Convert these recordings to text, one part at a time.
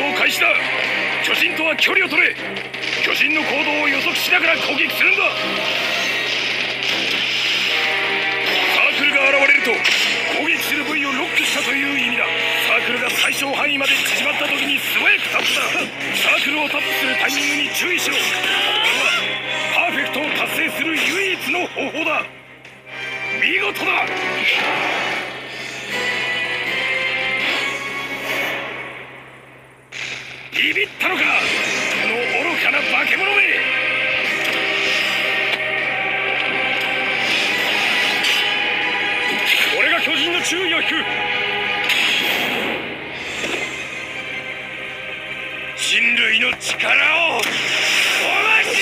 動開始だ。巨人とは距離を取れ。巨人の行動を予測しながら攻撃するんだ。サークルが現れると攻撃する部位をロックしたという意味だ。サークルが最小範囲まで縮まった時に素早くタップだ。サークルをタップするタイミングに注意しろ。これはパーフェクトを達成する唯一の方法だ。見事だ。ビビったのか、この愚かな化け物め。俺が巨人の注意を引く。人類の力をお待ち。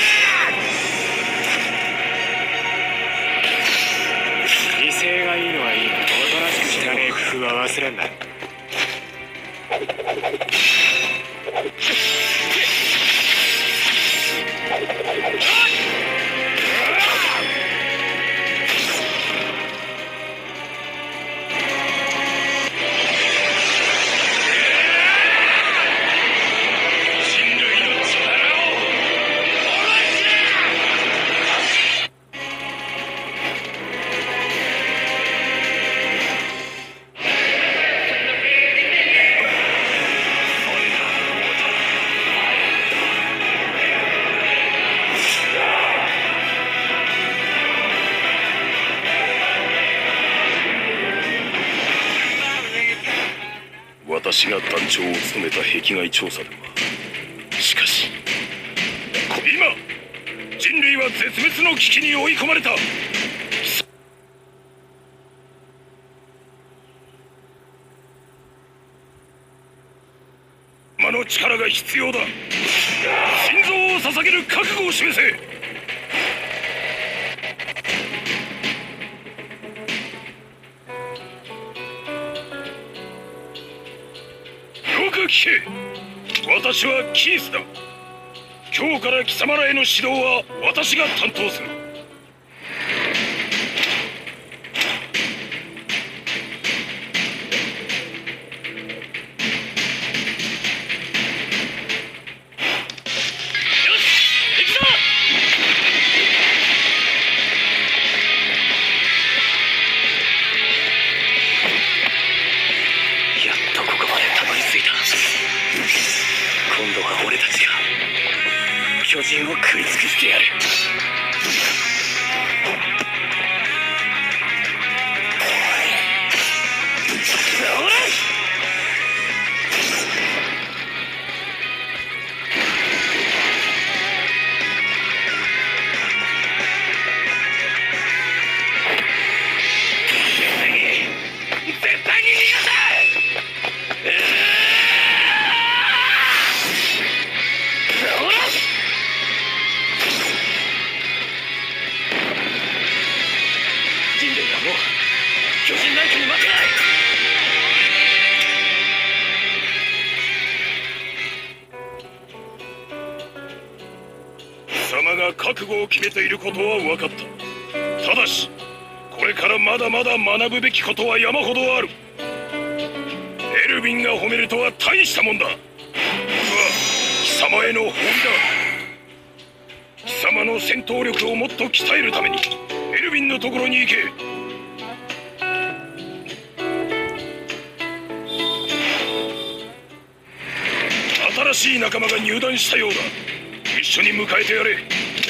威勢がいいのはいいが、おとなしくしてねえ工夫は忘れんな。 私が団長を務めた壁外調査では、しかし今人類は絶滅の危機に追い込まれた。貴様の力が必要だ。心臓を捧げる覚悟を示せ。聞け。私はキースだ。今日から貴様らへの指導は私が担当する。巨人を食い尽くしてやる。絶対に逃がせ。巨人なんかに負けない。貴様が覚悟を決めていることは分かった。ただしこれからまだまだ学ぶべきことは山ほどある。エルヴィンが褒めるとは大したもんだ。僕は貴様への褒美だ。貴様の戦闘力をもっと鍛えるためにエルヴィンのところに行け。新しい仲間が入団したようだ。一緒に迎えてやれ。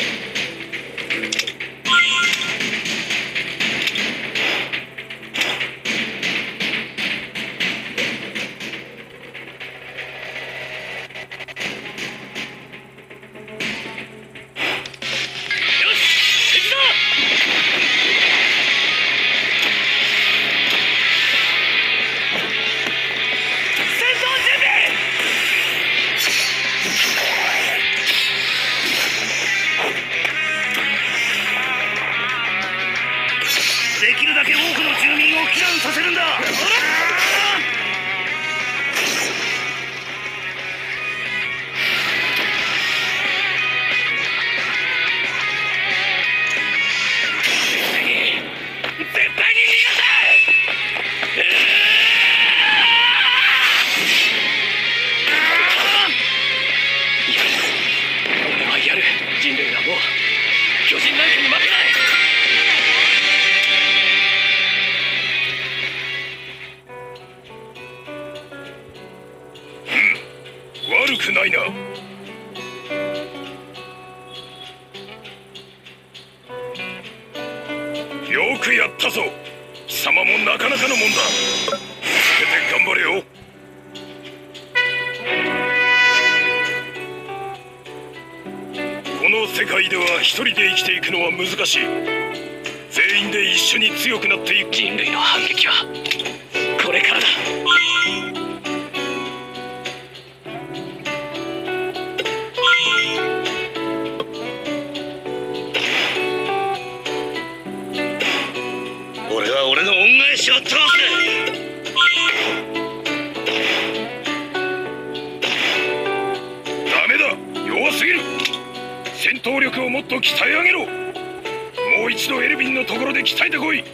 できるだけ多くの住民を避難させるんだ。絶対に逃がせ。 ないな。よくやったぞ。貴様もなかなかのもんだ。続けて頑張れよ。この世界では一人で生きていくのは難しい。全員で一緒に強くなっていく。人類の反撃はこれからだ。俺は俺の恩返しを通す。ダメだ、弱すぎる。戦闘力をもっと鍛え上げろ。もう一度エルヴィンのところで鍛えてこい。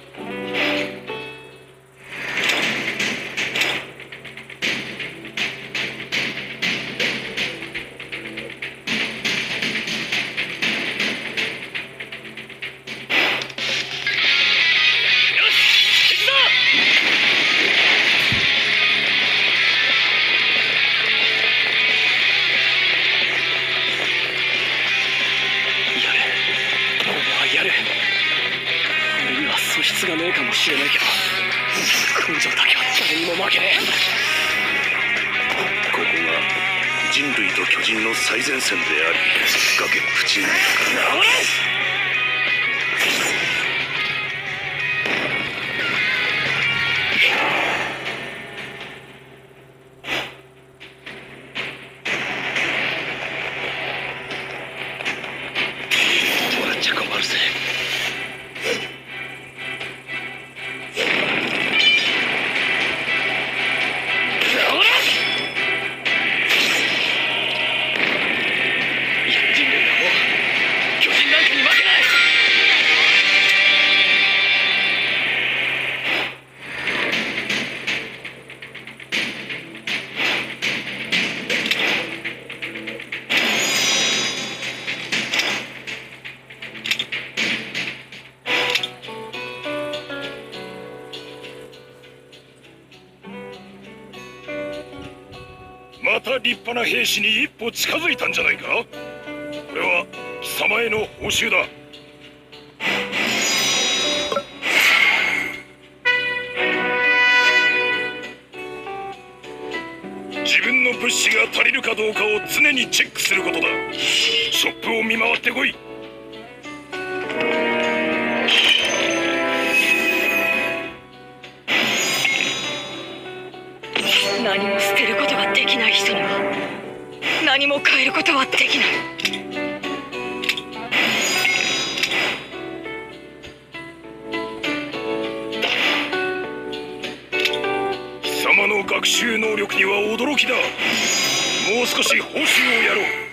素質がねえかもしれないけど、根性だけは誰にも負けねえ。ここが人類と巨人の最前線であり、崖っぷちなんだからな。もらっちゃ困るぜ。また立派な兵士に一歩近づいたんじゃないか。これは貴様への報酬だ。自分の物資が足りるかどうかを常にチェックすることだ。ショップを見回ってこい。 何も捨てることができない人には何も変えることはできない。 貴様の学習能力には驚きだ。もう少し報酬をやろう。